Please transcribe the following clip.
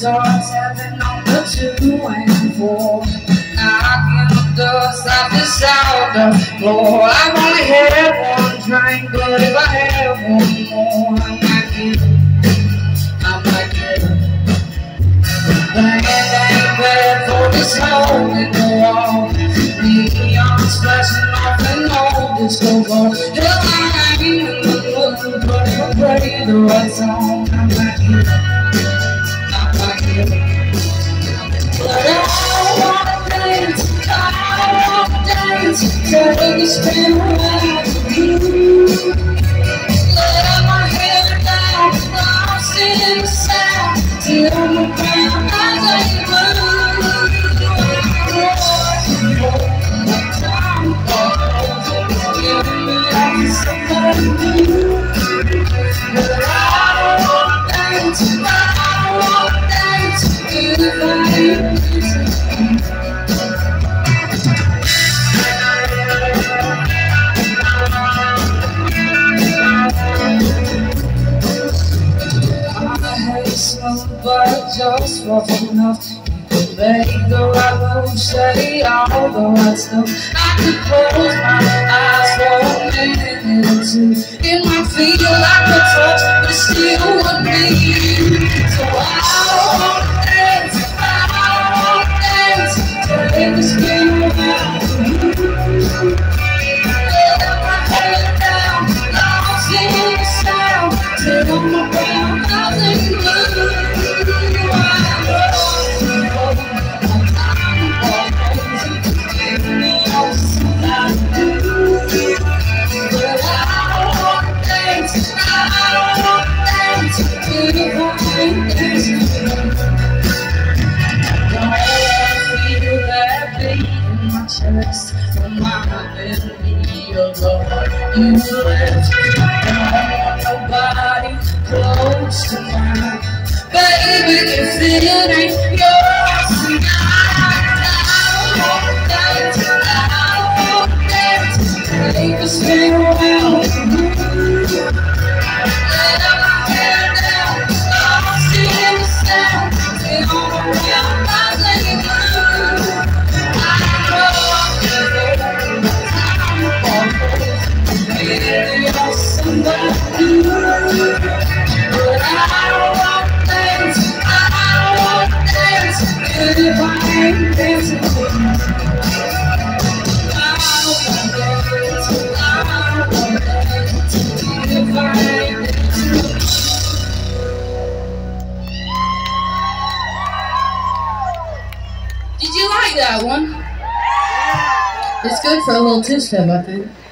starts having on the 2 and 4. Knocking the dust off the sound floor. I've only had one drink, but if I have one more, I might get it. The hand ain't bad for this hole in the wall. Neon splashing off an old disco ball. Hell, I ain't in the mood, but if I play the right song, I might get it. But I wanna dance, take a spin around you. Let my hair down, lost in the sound, till I'm around as I move. Somebody new. But I wanna dance, if I ain't but just rough enough. Make the right move, say all the right stuff. I could close my eyes for a minute or two. It might feel like a touch, but it still would be you. So I won't dance, take a spin around you. Let my head down, lost in the sound, till I'm around, nothing blue. From my memory of love you left. Nobody close to mine, baby, if it ain't yours tonight. I won't dance, take a spin around you. Let my hair down, lost in the sound, till I'm around my lady blue. Somebody new, but I won't dance, if I ain't dancing with you. I won't dance, if I ain't dancing with you. Did you like that one? It's good for a little two-step, I think.